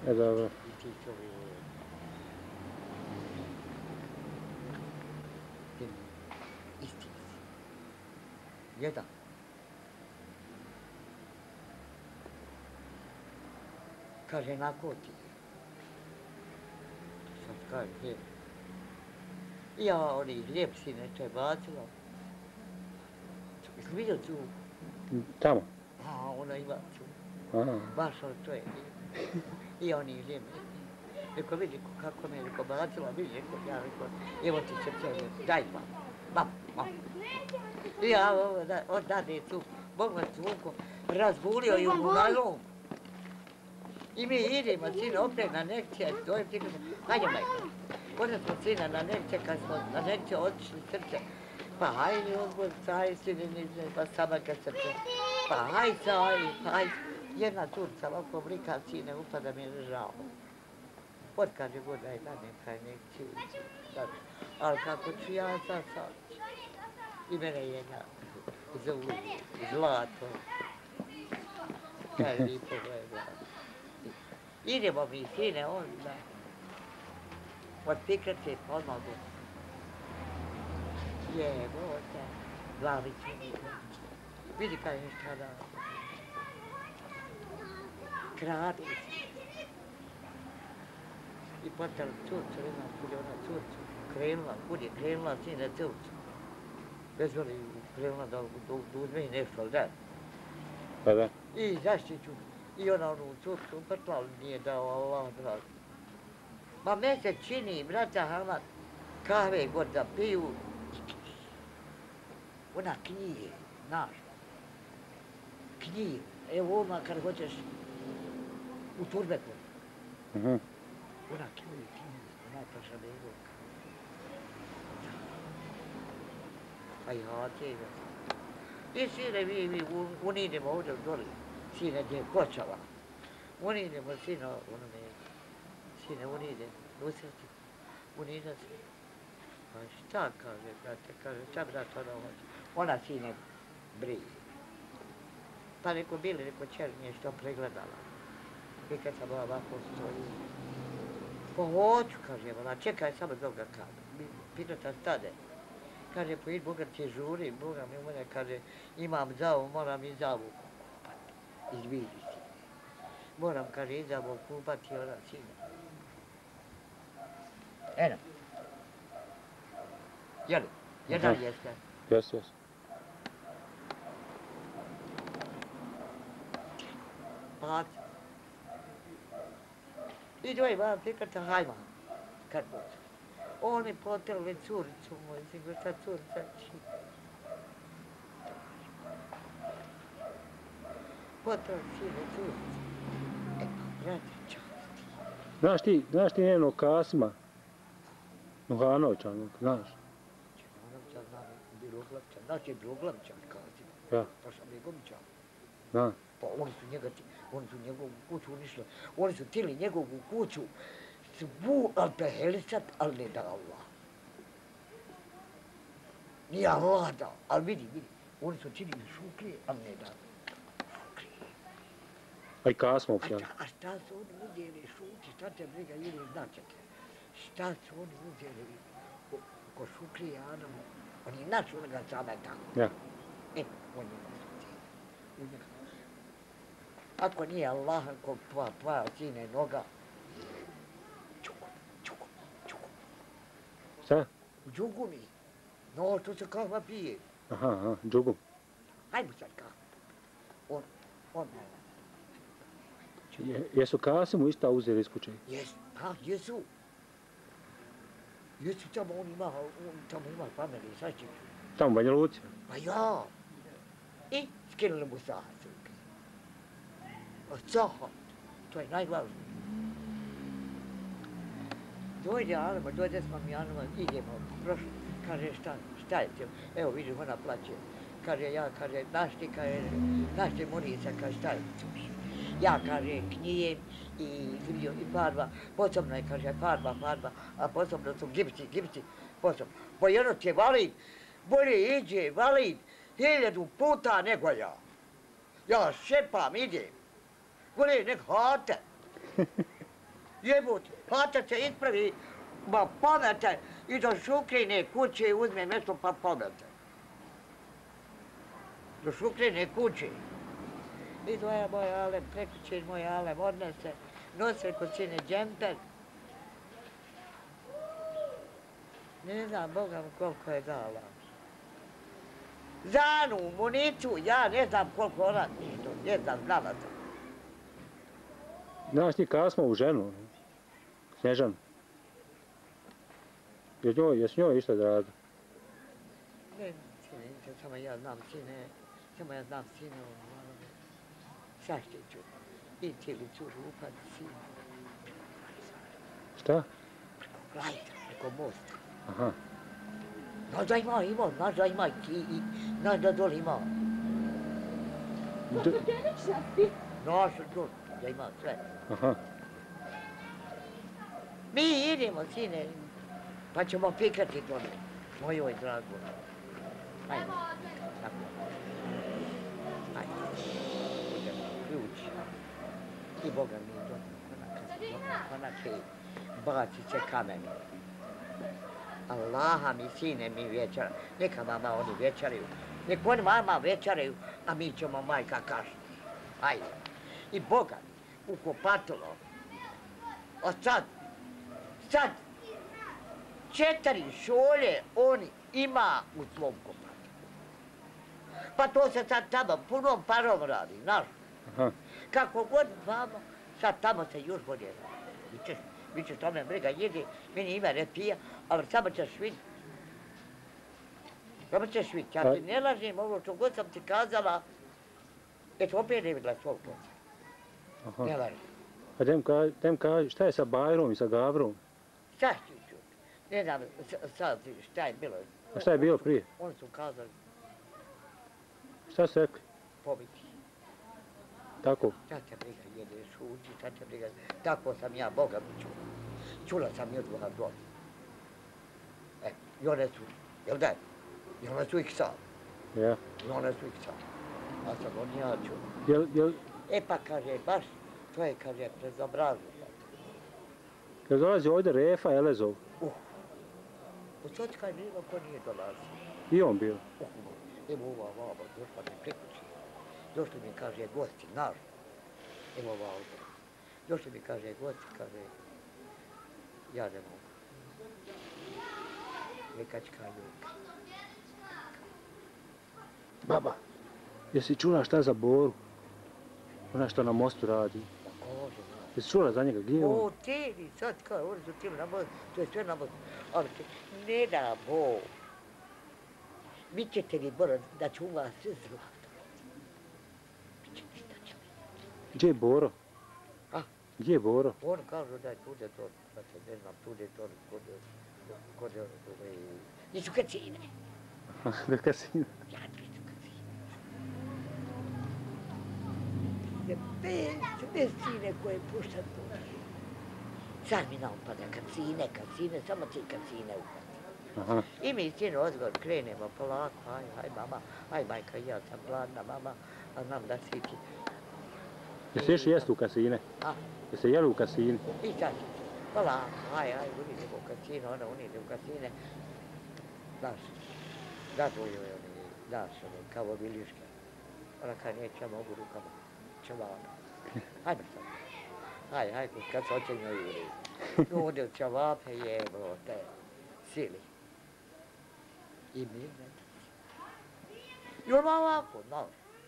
dobro. I ti čovjek. Istina. Jedan. Kaže, nako ti je. Sad kaže, hljeb. Ja, oni hljeb si neče bacila. Jesi vidio tu? Tamo? A, ona ima tu. Aha. Baš ono to je. I oni hljeb. Rekao, vidi kako me je rekao bacila, vidi, rekao, ja rekao, evo ti se cijeli, daj mam. I ja odade tu, Bog vas vuko, razbulio ju u nalom. I mi idemo, sine, opet na nekcije, dojem ti kaže, hajde majko. Onda smo sine na nekcije, kad smo na nekcije otišli srce, pa hajde odbor, saj sine niže, pa sama kad srce, pa haj saj, haj. Jedna curca ovako oblika sine, upada mi je žao. Od kaže god daj da nekaj nekciju, ali kako ću ja sad. I mene jedna zovu zlato. Kaj lipo je zlato. Idemo mi, sine, onda. Otpikrat se ponogu. Jebote, glavicu mi. Vidi kaj je šta da. Kradi se. I potom curcu, ima kud je ona curcu. Krenula, kud je krenula, sine, curcu. Bez voli krenula da uzme i nešto, ali da. Pa da. I zaštiću. I ona onu curcu uprtla, ali nije dao Allah dragi. Ma me se čini, brata Hamad, kahve god da piju, ona knjige, znaš. Knjige. Evo oma kad hoćeš u Turbeku. Ona knjige, ona paša begovka. A ja tega. I sine, mi unidemo ovdje doli, sine, gdje je Kočava. Unidemo, sine, onome, sine, unide, usreti, unida se. Pa šta kaže, brate, kaže, šta brat ona hoće? Ona, sine, brije. Pa neko bili, neko čer nije što pregledala. I kad sam ovako stoji. Pa hoću, kaže, ona, čekaj, samo dok ga kada. Pitata stade. Kaže, pojid, Boga ti žuri, Boga mi u mene, kaže, imam zavu, moram i zavu kupati. Izvidi si. Moram, kaže, i zavu kupati, ona sine. Eno. Jeli? Jedan jeste? Jes. Pac. I dvoje vam prikata, hajma. Kad bude. On mi potel već curicu moju, nego šta curica čini. Potel sine curicu. E pa, brate, časti. Znaš ti njenog Kasima? Nuhanovića, znaš? Nuhanovića znam, Biloglavčan. Znaš je Biloglavčan, Kasim? Ja. Pa sam Begovića. Da. Pa oni su njegovu kuću unišli. Oni su tili njegovu kuću svu alpehelisat, ali ne da Allah. Nije Allah dao, ali vidi. Oni su činili šuklije, ali ne da šuklije. A i Kasimo opće. A šta su oni uzeli šuklje, šta te briga ili značete? Šta su oni uzeli ko šuklije Adamu? Oni našli ga sada tamo. Ja. On je nas utjeli. Ako nije Allah, ko tvoja sine noga, čuku. Šta? Džugu mi. No, to se kahva pije. Aha, džugu. Hajmo sad kahva. On. Jesu Kasimu ista uzeli iz kuće? Jesu. Jesu tamo on ima familije, sad će. Tamo u Banja Luci? Pa ja. I skinuli mu sahat. Sahat. To je najglavnije. Dojde Anama, dojde s Anama, idemo, prošlo. Kaže, šta je to? Evo vidim, ona plaće. Kaže, naš ti Morica, kaže, šta je to? Ja, kaže, knjijem i farba. Posobno je, kaže, farba, a posobno su gipsi, posobno. Pa jedno ti je valid, bolje iđe, valid, 1000 puta nego ja. Ja šepam, idem. Bolje nek hate. Jebut, plata se ispravi, ma pomete i do Šukrine kuće uzme mjesto pa pomete. Do Šukrine kuće. Izdvaja moj Alem, prekuće moj Alem, odnese, nose kod sine džemper. Ne znam, Boga mi koliko je dala. Zanu, municu, ja ne znam koliko ona, ne znam, znala sam. Znaš ti kada smo u ženu, Snježanu? Jesi njoj išta da radi? Ne, sine, samo ja znam sine, Saštiću, i cijeli curu upad sine. Šta? Preko Glajta, preko mosta. Aha. Znaš da ima, znaš da dole ima. Znaš da ima sve. Aha. Mi idemo, sine, pa ćemo pikati dole, mojoj dragoj. Ajde, tako. Ajde, budemo ključ. I Boga mi dole, konake, bacit će kameni. Allaha mi, sine, mi večera, neka mama oni večeraju, nek oni mama večeraju, a mi ćemo majka kašti. Ajde. I Boga mi, u kopatulo, a sad, 4 šolje oni ima u svom kopatu. Pa to se sad tamo punom parom radi, znaš. Aha. Kako god vamo, sad tamo se još bolje radi. Vi ćeš tome briga jedi, meni ima ne pija, ali samo ćeš vidjeti. Samo ćeš vidjeti, ja ti ne lažem ovo što god sam ti kazala, eto opet ne vidjela svog posla. Ne lažem. A dem kaži, šta je sa Bajrom i sa Gavrom? Šta ću čuti? Ne znam sad šta je bilo. A šta je bilo prije? Oni su kazali Šta su rekli? pobiti. Tako? Šta te briga jede, šuti, šta te briga. Tako sam ja, Boga mi čula. Čula sam i odgoha dole. I one su, jel da je? I one su ih sad. Ja. I one su ih sad. A sad on ja čula. Jel Pa kaže, baš, to je, kaže, prezobrazno. dolazi ovdje Refa Elezov? U Sočka je bilo ko nije dolazio. I on bio? Evo ova baba, došla mi prekući. Došli mi, kaže, gosti, naš. Evo ova ovdje. Došli mi, kaže, gosti, kaže, ja ne mogu. Nekačka ljuka. Baba, jesi čula šta za Boru? Ona što na mostu radi. Jesi čula za njega, gdje je on? O, tebi, sad kao, oni su tijeli na mostu, to je sve na mostu. Ali ne da Bog. Vi ćete mi, Boro, da ću vas sve zlato. Vi ćete da će mi. Gdje je Boro? A? Gdje je Boro? On kažu da je tude to, da se ne znam, tude to, kod nisu kacine. Da kasina. Ja, nisu kacine. Bez cine koje pušta tu. Sad mi naopada kacine, samo ti kacine uhvati. Aha. I mi sin odgovor krenemo polako, aj mama, aj majka, ja sam gladna mama, a znam da si ti. Jesi išli jesti u kasine? A? Jesi jeli u kasini? I sad, polako, aj, unidemo u kasine, ona unide u kasine. Znaš, da to joj oni, znaš, kao biliške. Ona kaj neće, mogu rukama, čavana. Hajde sad. Aj, kad se oće njoj uri. Ode u čavape jebo te sili. I mi ne. I on ovako, znaš.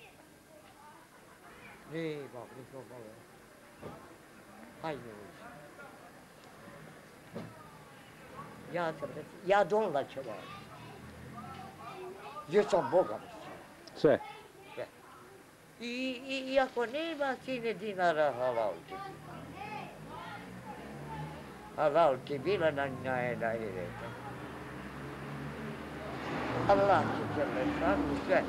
Nismo malo. Hajde uđi. Ja donila čavape. Gdje sam Boga mislio. Sve? Sve. I ako nema sine dinara, halal ti bila. Halal ti bila na ireta. Allah ti će lešanu sve.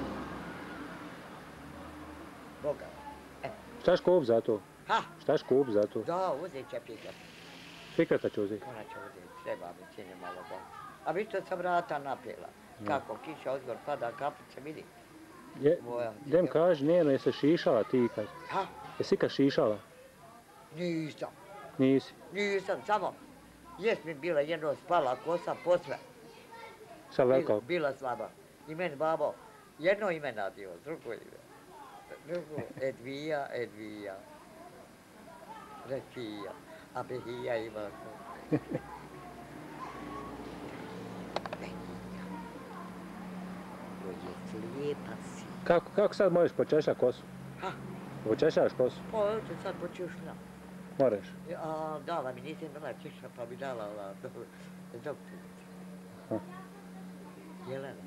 Boga. Šta škop za to? Ha? Šta škop za to? Da, uzet će pikat. Pikata će uzeti? Ona će uzeti, treba mi sine malo bolje. A vi što sam vrata napjela. Kako kiša odgor pada, kapice vidi. Dem kaži, Neno, jesi šišala ti kad? Ha? Jesi kad šišala? Nisam. Nisi. Nisam, samo jest mi bila jedno spala kosa posve. Sad velika. Bila slaba. I meni babo jedno ime nadio, drugo ime. Drugo, Edvija. Refija. A Behija ima. Lijepa si. Kako sad možeš počešati kosu? Ha? Počešaš kosu? Hoću sad počušna. Moraš. A, dala mi, nisam imala kiša, pa bi dala ova doktorica. Jelena.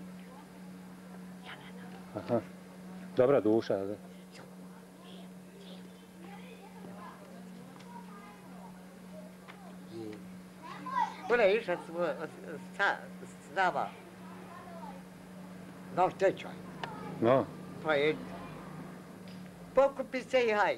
Aha. Dobra duša, da? Ona je išla s nama na tečaj. No. Pa je pokupi se i haj.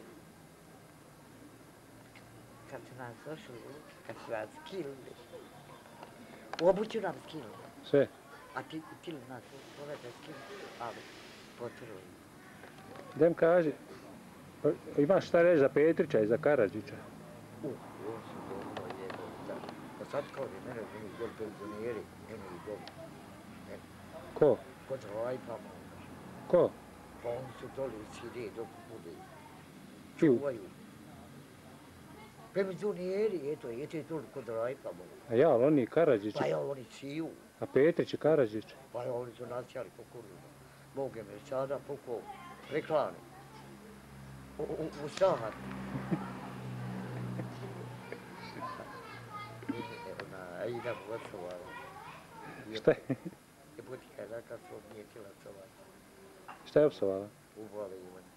Kad su nas došli, kad su nas skinuli, u obuću nam skinuli. Sve? A ti li nas povede skinuli, ali potruli. Dem kaži, imaš šta reći za Petrića i za Karadžića? Ovo su dobro jebota. Pa sad kao je mene gdje penzioneri, mene i dobro. Ko? Kod Rajpama. Ko? Pa oni su doli u Siriji dok bude. Čuju. Čuvaju. Penzioneri, eto je doli kod Rajpama. A ja, ali oni Karadžići. Pa ja, oni siju. A Petrić i Karadžić? Pa ja, oni su nasjali po kurvima. Bog je me sada pukao reklami. U Sahat. Ona Aida Vosovala. Šta je? Jebutika je nakav svog nije htjela psovati. Šta je opsovala? Uvole i on.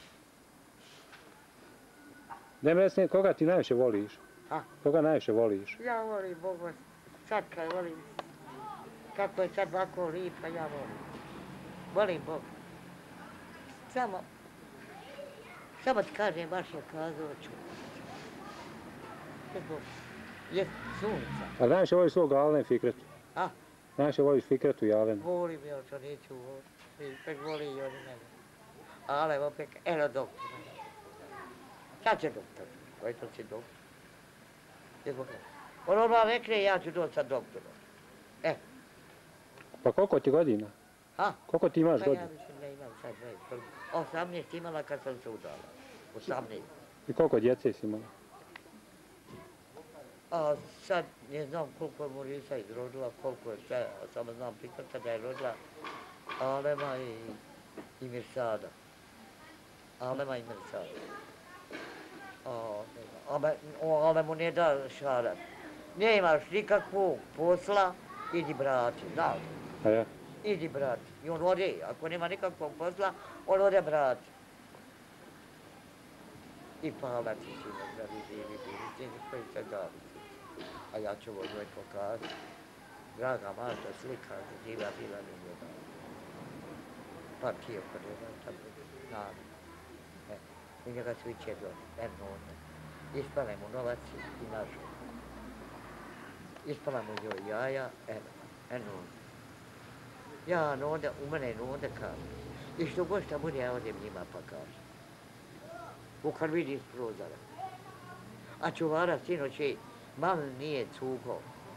Dem reci, koga ti najviše voliš? A? Koga najviše voliš? Ja volim Boga, sad kad volim, kako je sad ovako lipa, ja volim. Volim Boga. Samo ti kažem, baš je kazao je sunca. Ali najviše voliš svog Alena i Fikretu? A? Najviše voliš Fikretu i Alena? Volim, ja to neću voliti. Pek voli i oni mene. Ale opet, eno doktor. Sad će doktor. Koji to će doktor? On odmah rekne, ja ću doći sa doktorom. Pa koliko ti godina? A? Koliko ti imaš Pa godina? ja mislim da imam sad 18 imala kad sam se udala. 18. I koliko djece si imala? A sad ne znam koliko je Morisa izrodila, koliko je sve, samo znam Pikrta da je rodila Alema i Mirsada. Alema i Mirsada. Alemu ne da šarat. Nemaš nikakvog posla, idi brati, znaš. A ja? Idi brati. I on ode, ako nema nikakvog posla, on ode brati. I pala ti sine, zdravi, živi, bili, koji se gavi. A ja ću ovo njoj pokazati. Draga Marta, slika, živa bila mi njega. Pa ti je kod jedan tam nada. I njega su i čedali, eno onda. Ispale mu novac i našao. Ispala mu joj jaja, eno onda. Ja onda, u mene onda kažem. I što god šta bude, ja odem njima pa kažem. Kad vidi iz prozora. A čuvara sinoć je, mal nije cugao.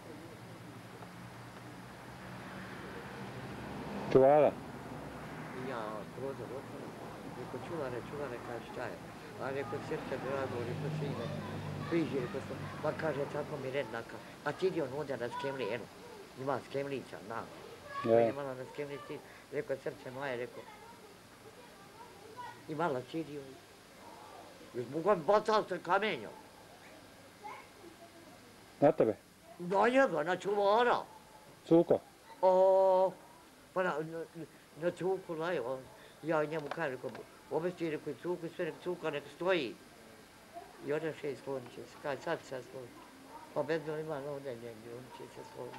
Čuvara? Ja prozor otvorim. Reko čuvare, kaže šta je? A reko srce drago, reko sine, priđi, reko što, pa kaže tako mi rednaka. A ti idi on onda na skemli, eno, ima skemlica, na. Ja. Imala na skemlici, reko srce moje, reko. Imala sidio. Izbogom bacao se kamenjom. Na tebe? Na njega, na čuvara. Cuko? Pa na cuku laju. Ja njemu kažem, obesti reko cuku, sve nek cuka nek stoji. I odaše i sklonit će se. Kaj sad se sklonit. Pa bedno ima ovdje negdje, on će se sklonit.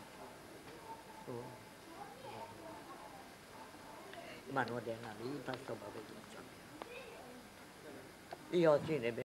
Ima ovdje jedna lipa soba bednica. I ja sine